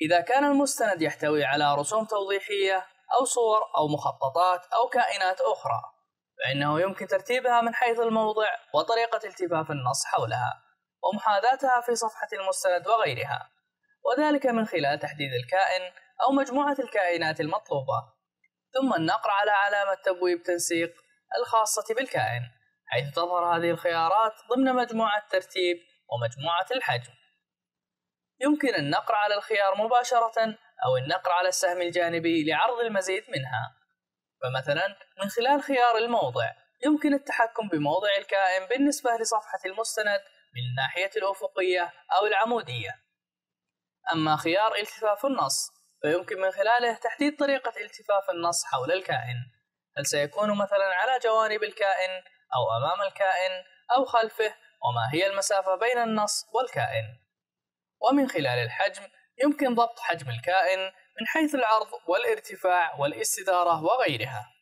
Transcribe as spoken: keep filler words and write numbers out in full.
إذا كان المستند يحتوي على رسوم توضيحية أو صور أو مخططات أو كائنات أخرى، فإنه يمكن ترتيبها من حيث الموضع وطريقة التفاف النص حولها ومحاذاتها في صفحة المستند وغيرها، وذلك من خلال تحديد الكائن أو مجموعة الكائنات المطلوبة، ثم النقر على علامة تبويب تنسيق الخاصة بالكائن، حيث تظهر هذه الخيارات ضمن مجموعة ترتيب ومجموعة الحجم. يمكن النقر على الخيار مباشرة أو النقر على السهم الجانبي لعرض المزيد منها. فمثلا من خلال خيار الموضع يمكن التحكم بموضع الكائن بالنسبة لصفحة المستند من الناحية الأفقية أو العمودية. أما خيار التفاف النص فيمكن من خلاله تحديد طريقة التفاف النص حول الكائن، هل سيكون مثلا على جوانب الكائن أو أمام الكائن أو خلفه، وما هي المسافة بين النص والكائن. ومن خلال الحجم يمكن ضبط حجم الكائن من حيث العرض والارتفاع والاستدارة وغيرها.